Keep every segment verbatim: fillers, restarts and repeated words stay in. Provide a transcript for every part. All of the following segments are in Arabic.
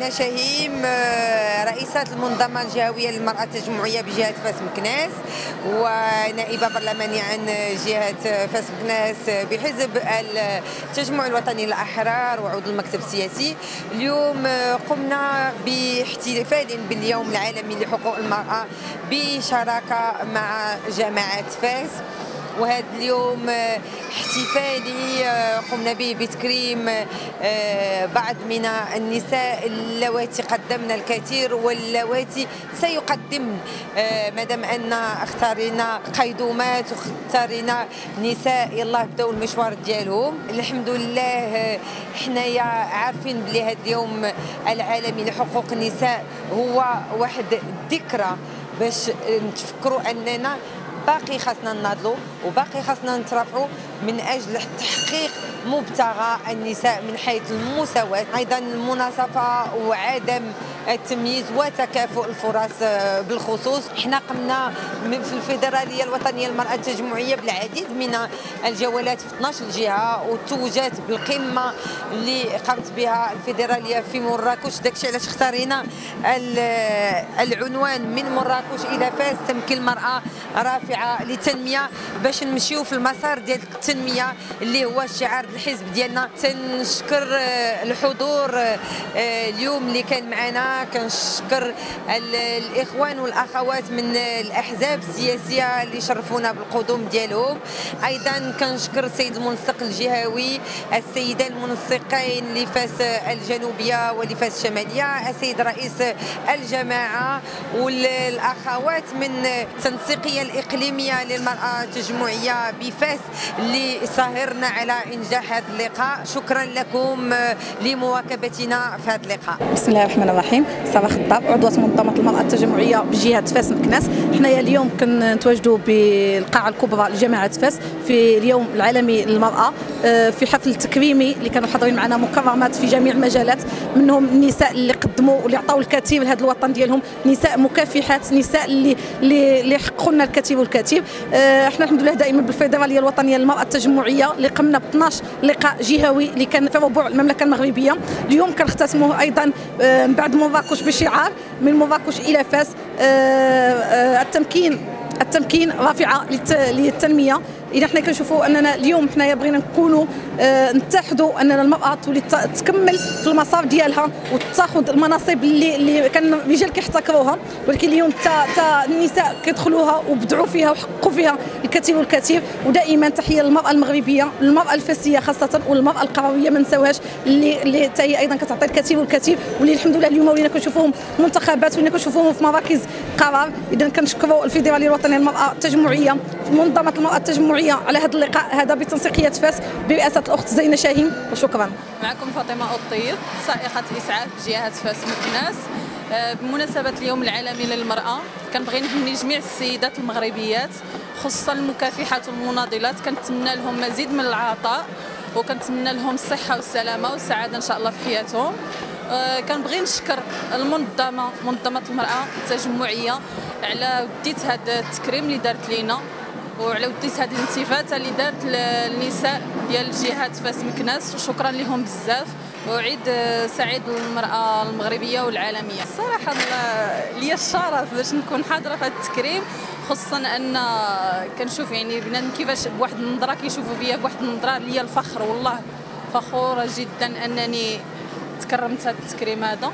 زينة شاهيم رئيسة المنظمة الجهوية للمرأة التجمعية بجهة فاس مكناس، ونائبة برلمانية عن جهة فاس مكناس بحزب التجمع الوطني للأحرار وعضو المكتب السياسي. اليوم قمنا باحتفال باليوم العالمي لحقوق المرأة بشراكة مع جامعة فاس، وهذا اليوم احتفالي قمنا به بتكريم بعض من النساء اللواتي قدمن الكثير واللواتي سيقدمن، مادام ان اختارينا قيدومات واختارينا نساء يلاه بداو المشوار ديالهم. الحمد لله حنايا عارفين بلي هذا اليوم العالمي لحقوق النساء هو واحد الذكرى باش نتفكروا اننا باقي خاصنا نناضلوا وباقي خاصنا نترافعوا من اجل تحقيق مبتغى النساء من حيث المساواة، ايضا المناصفه وعدم التمييز وتكافؤ الفرص بالخصوص. احنا قمنا في الفيدراليه الوطنيه للمراه التجمعيه بالعديد من الجولات في اثناش جهه، وتوجت بالقمه اللي قامت بها الفيدراليه في مراكش. داكشي علاش اختارينا العنوان من مراكش الى فاس تمكين المراه رافعه للتنميه، باش نمشيو في المسار ديال التنميه اللي هو شعار الحزب ديالنا. تنشكر الحضور اليوم اللي كان معنا، كنشكر الاخوان والاخوات من الاحزاب السياسيه اللي شرفونا بالقدوم ديالهم. ايضا كنشكر السيد المنسق الجهوي، السيدان المنسقين لفاس الجنوبيه ولفاس الشماليه، السيد رئيس الجماعه والاخوات من التنسيقيه الاقليميه للمراه التجمعيه بفاس اللي ساهرنا على انجاح هذا اللقاء. شكرا لكم لمواكبتنا في هذا اللقاء. بسم الله الرحمن الرحيم. صباح خطاب، عضوة منظمة المرأة التجمعية بجهة فاس مكناس. حنايا اليوم كنتواجدوا بالقاعة الكبرى لجامعة فاس في اليوم العالمي للمرأة، في حفل تكريمي اللي كانوا حاضرين معنا مكرمات في جميع المجالات، منهم النساء اللي قدموا واللي عطاو الكثير لهذا الوطن ديالهم، نساء مكافحات، نساء اللي اللي حققوا لنا الكثير والكثير. احنا الحمد لله دائما بالفيدراليه الوطنيه للمراه التجمعيه اللي قمنا ب اثناش لقاء جهوي اللي كان في ربوع المملكه المغربيه. اليوم كنختتموه ايضا من بعد مراكش بشعار من مراكش الى فاس، التمكين التمكين رافعه للتنميه. اذا حنا كنشوفوا اننا اليوم حنايا بغينا نكونوا آه نتحدوا اننا المراه تولي تكمل في المسار ديالها وتاخذ المناصب اللي اللي كان الرجال كيحتكروها، ولكن اليوم تا تا النساء كيدخلوها وبدعوا فيها وحققوا فيها الكثير والكثير. ودائما تحيه للمراه المغربيه، للمراه الفاسيه خاصه، والمراه القرويه ما نساوهاش اللي اللي حتى هي ايضا كتعطي الكثير والكثير، واللي الحمد لله اليوم ولينا كنشوفوهم منتخبات، ولينا كنشوفوهم في مراكز قرار. اذا كنشكروا الفيدراليه الوطنيه للمراه التجمعيه في منظمه المراه التجمعيه على هذا اللقاء هذا بتنسيقيه فاس برئاسه الاخت زينه شاهين، وشكرا. معكم فاطمه الطيب، سائقه اسعاف بجهه فاس مكناس. بمناسبه اليوم العالمي للمراه كنبغي نهني جميع السيدات المغربيات، خصوصا المكافحات والمناضلات. كنتمنى لهم مزيد من العطاء، وكنتمنى لهم الصحه والسلامه والسعاده ان شاء الله في حياتهم. كنبغي نشكر المنظمه منظمه المراه التجمعيه على وديت هذا التكريم اللي دارت لينا، وعلى وديت هذه الانتفاضه اللي دارت للنساء ديال جهات فاس مكناس. شكرا لهم بزاف، وعيد سعيد للمراه المغربيه والعالميه. الصراحه ليا الشرف باش نكون حاضره في هذا التكريم، خصوصا ان كنشوف يعني بنادم كيفاش بواحد النظره كيشوفوا بيا بواحد النظره ليا الفخر، والله فخوره جدا انني تكرمت هذا التكريم هذا.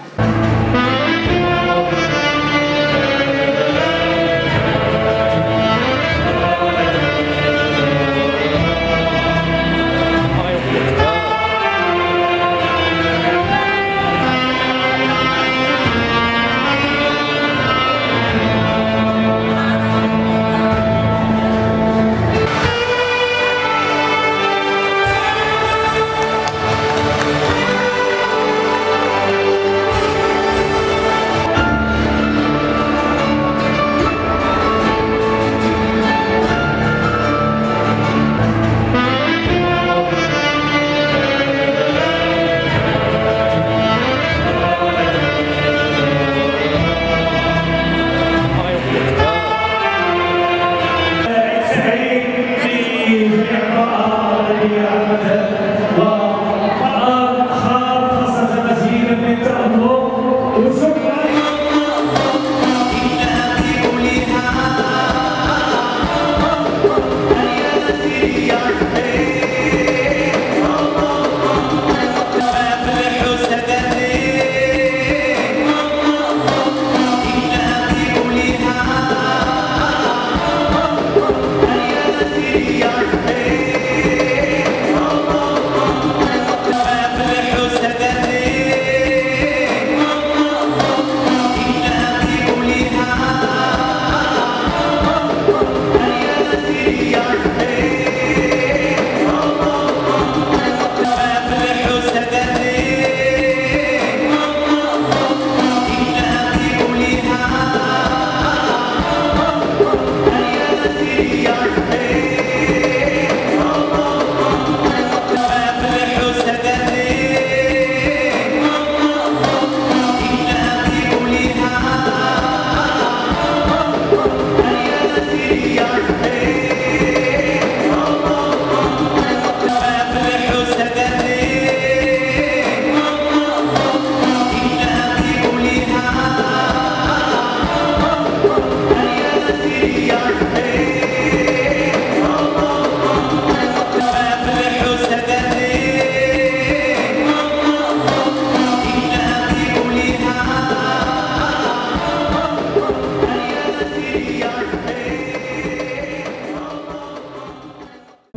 وخاصة مزيدا من التأمل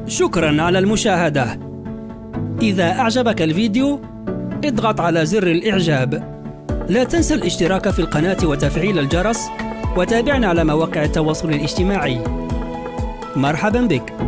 شكرا على المشاهدة. إذا أعجبك الفيديو اضغط على زر الإعجاب. لا تنسى الاشتراك في القناة وتفعيل الجرس، وتابعنا على مواقع التواصل الاجتماعي. مرحبا بك.